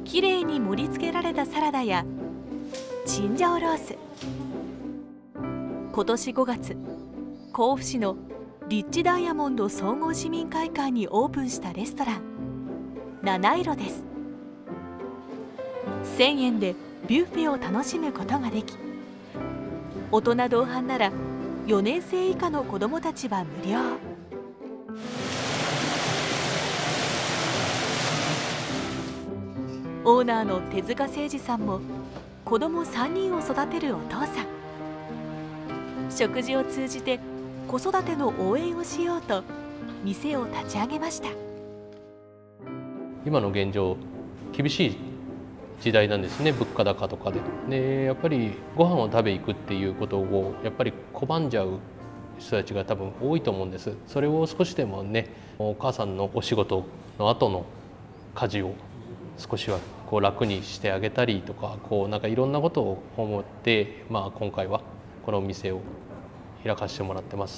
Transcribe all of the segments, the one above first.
きれいに盛り付けられたサラダやチンジャオロース、今年5月甲府市のリッチダイヤモンド総合市民会館にオープンしたレストラン七色です。1000円でビュッフェを楽しむことができ、大人同伴なら4年生以下の子どもたちは無料。オーナーの手塚誠二さんも子ども3人を育てるお父さん。食事を通じて子育ての応援をしようと店を立ち上げました。 今の現状厳しい時代なんですね。物価高とかでやっぱりご飯を食べ行くっていうことをやっぱり拒んじゃう人たちが多分多いと思うんです。それを少しでもね、お母さんのお仕事の後の家事を少しはこう楽にしてあげたりとか、こうなんかいろんなことを思って、今回はこのお店を開かせてもらってます。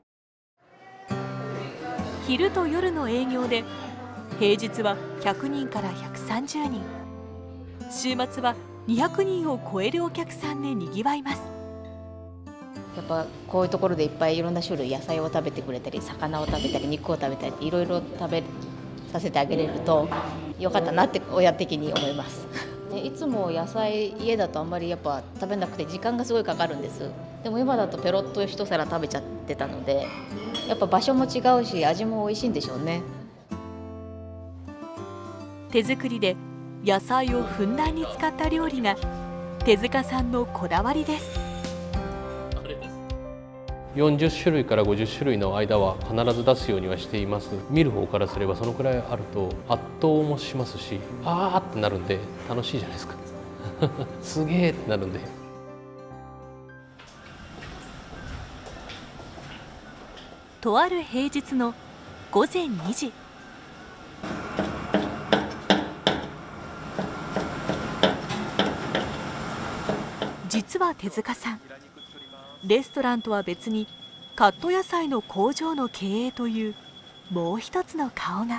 昼と夜の営業で平日は100人から130人、週末は200人を超えるお客さんでにぎわいます。 やっぱこういうところでいっぱいいろんな種類野菜を食べてくれたり、魚を食べたり、肉を食べたりっていろいろ食べさせてあげれるとよかったなって親的に思います。いつも野菜家だとあんまりやっぱ食べなくて時間がすごいかかるんです。でも今だとペロッと一皿食べちゃってたので、やっぱ場所も違うし味も美味しいんでしょうね。 手作りで野菜をふんだんに使った料理が手塚さんのこだわりです。 40種類から50種類の間は必ず出すようにはしています。見る方からすればそのくらいあると圧倒もしますし、あーってなるんで楽しいじゃないですか。すげーってなるんで。 とある平日の午前2時。実は手塚さん、レストランとは別にカット野菜の工場の経営というもう一つの顔が。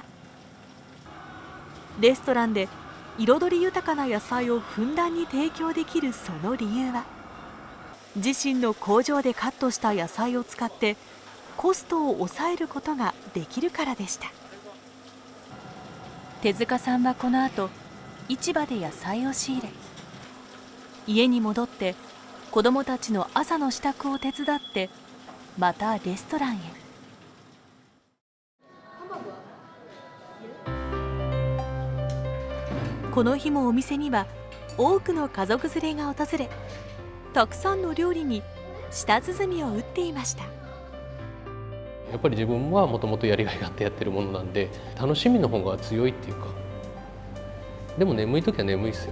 レストランで彩り豊かな野菜をふんだんに提供できるその理由は、自身の工場でカットした野菜を使ってコストを抑えることができるからでした。手塚さんはこの後市場で野菜を仕入れ、家に戻って子どもたちの朝の支度を手伝ってまたレストランへ。この日もお店には多くの家族連れが訪れ、たくさんの料理に舌鼓を打っていました。 やっぱり自分はもともとやりがいがあってやってるものなんで、楽しみの方が強いっていうか。でも眠い時は眠いですよ。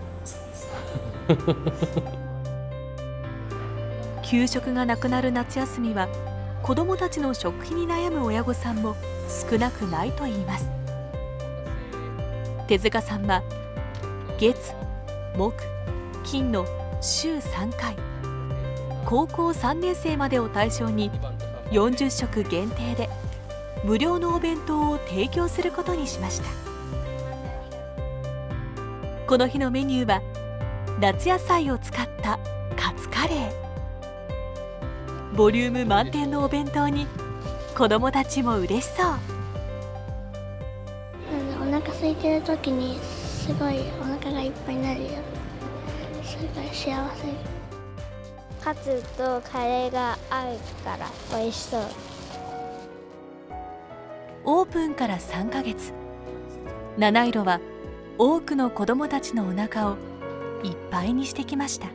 給食がなくなる夏休みは子どもたちの食費に悩む親御さんも少なくないといいます。手塚さんは月、木、金の週3回、高校3年生までを対象に40食限定で無料のお弁当を提供することにしました。この日のメニューは夏野菜を使ったカツカレー。ボリューム満点のお弁当に子どもたちも嬉しそう。 お腹空いてる時にすごいお腹がいっぱいになるよ。すごい幸せ。 カツとカレーが合うから美味しそう。 オープンから3ヶ月、七色は多くの子どもたちのお腹をいっぱいにしてきました。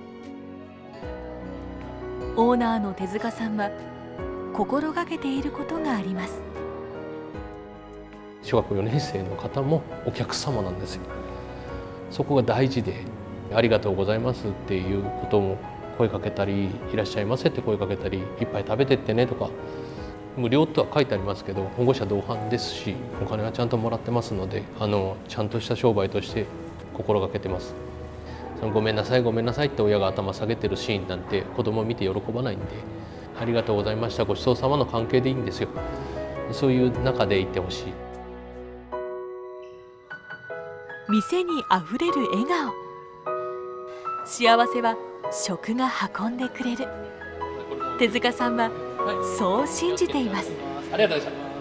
オーナーの手塚さんは心がけていることがあります。 小学校4年生の方もお客様なんですよ。そこが大事で、ありがとうございますっていうことも声かけたり、いらっしゃいませって声かけたり、いっぱい食べてってねとか、無料とは書いてありますけど保護者同伴ですし、お金はちゃんともらってますので、ちゃんとした商売として心がけてます。ごめんなさいごめんなさいって親が頭下げてるシーンなんて子供見て喜ばないんで、ありがとうございました、ごちそうさまの関係でいいんですよ。そういう中でいてほしい。 店にあふれる笑顔。幸せは食が運んでくれる。手塚さんはそう信じています。 ありがとうございました。